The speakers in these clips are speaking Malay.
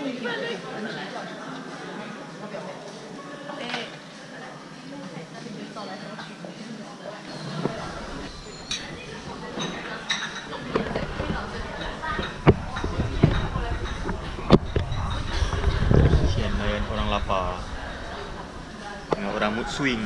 Orang lapar dengan orang mood swing.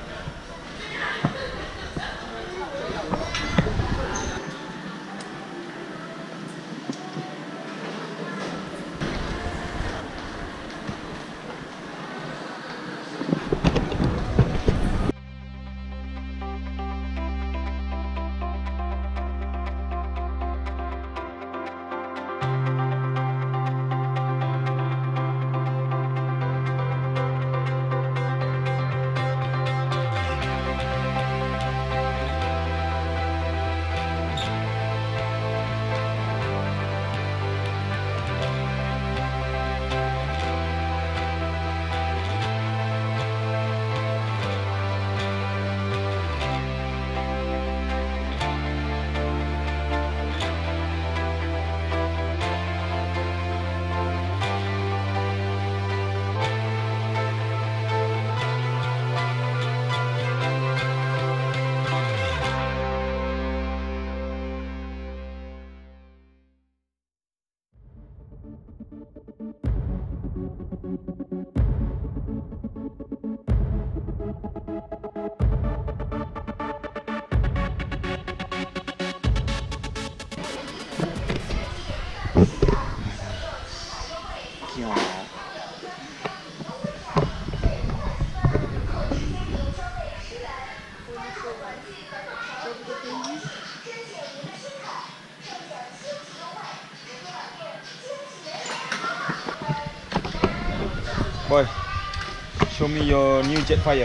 Boy, show me your new Jetfire.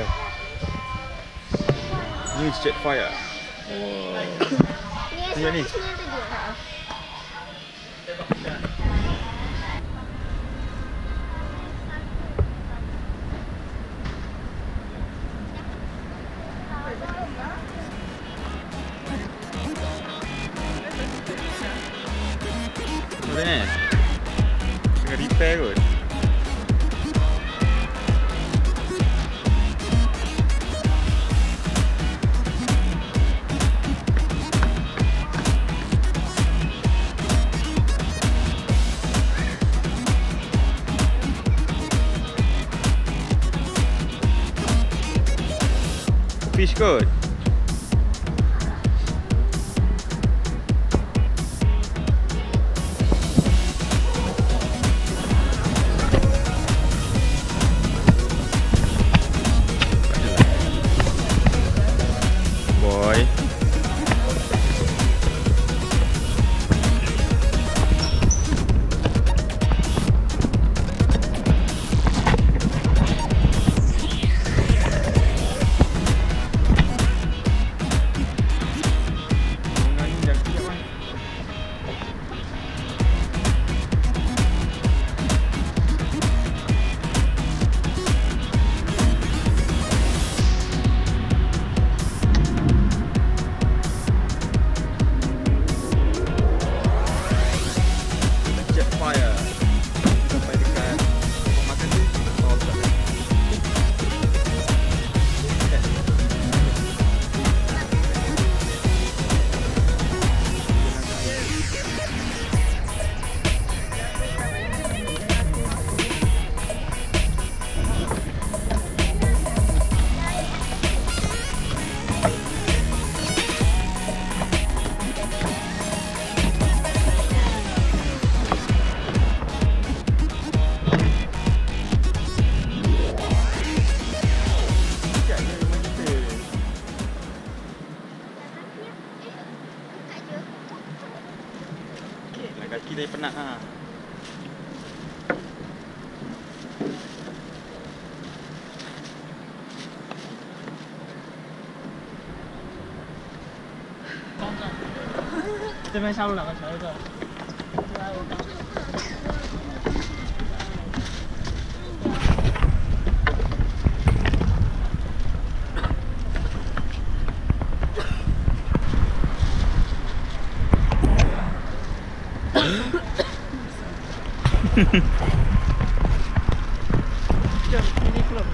New Jetfire. Lihat ni. Macam ni? Tengah repair kot. Fish kot. Boy. Kaki dah penat ha. Kita main sama nak macam tu. Jom, ini klub.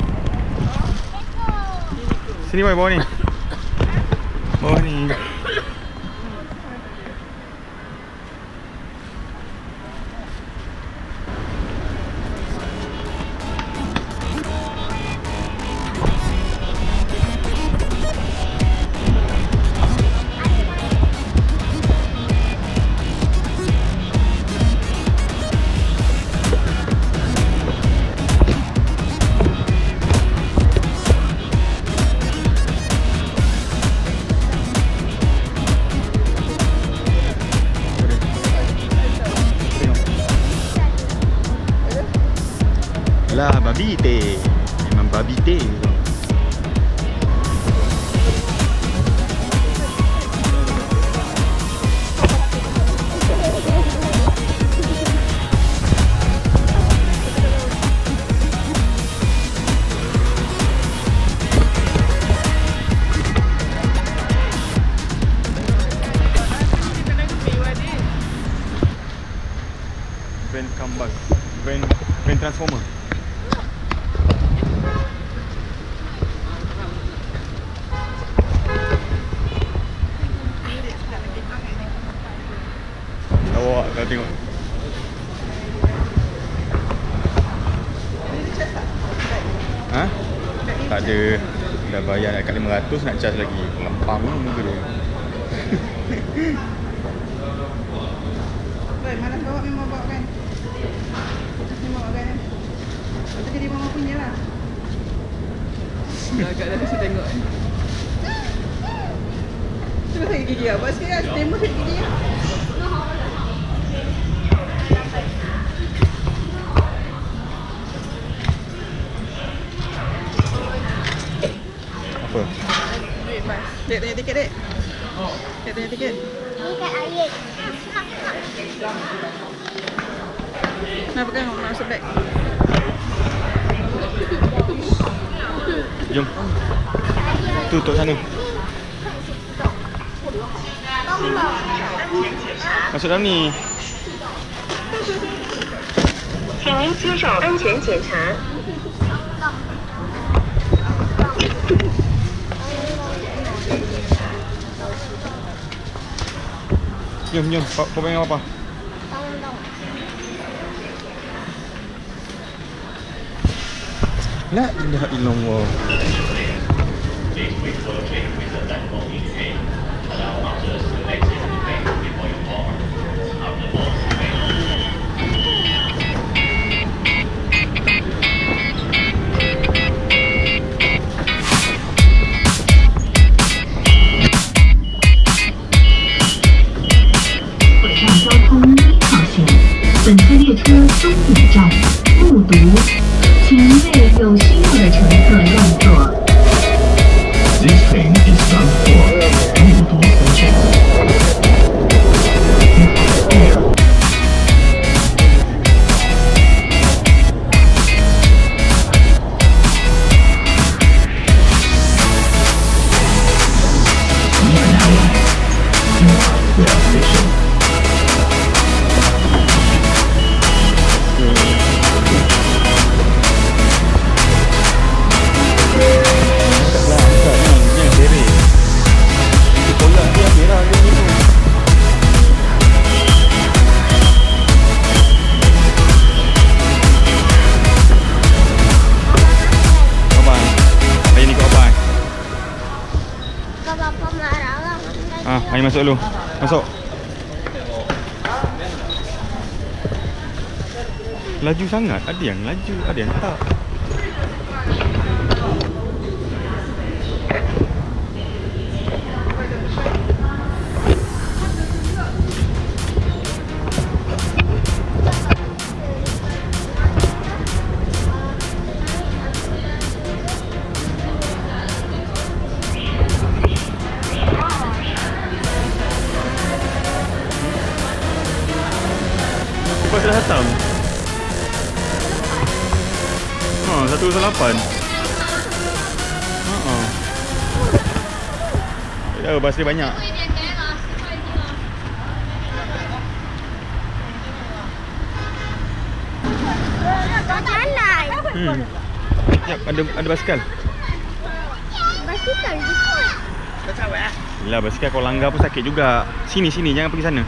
Sini boy, bawah ni. Bawah ni. Lah, babi teh. Memang babi teh. Van Kambang. Van Transformer. Awak kau tengok. Ha? Tak ada. Dah bayar dekat 500 nak charge lagi. Lempang lah muka dia. Baik, malas bawa memang bawa kan. Memang bawa kan. Itu jadi mama punya lah. Agak dah bisa tengok kan. Cuba sakit gigi lah. Buat sikit lah. Tembus sakit gigi lah. Apa? Duit pas. Dek tanya tiket dek. Dek tanya tiket. Ni kat air. Nak pegang nak masuk beg. Jom. Tutup sana. Masuk dalam ni. 请您接受安全检查。 Jom, jom. Kau pegang apa? La ilaha illallah. This train is bound for 木渎分站。Air. We are now at Rail Station. Ayo masuk dulu. Masuk. Laju sangat. Ada yang laju, ada yang tak. Lepas dah datang. 108. Ya, bas dia banyak. Jalan. Sekejap, ada basikal. Basikal juga. Yelah, basikal kau langgar pun sakit juga. Sini, jangan pergi sana.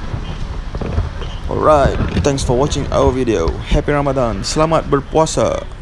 Alright, thanks for watching our video. Happy Ramadan. Selamat berpuasa.